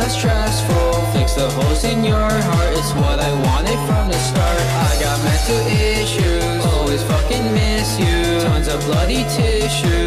got stressful. Fix the holes in your heart, it's what I wanted from the start. I got mental issues, always fucking miss you. Tons of bloody tissue,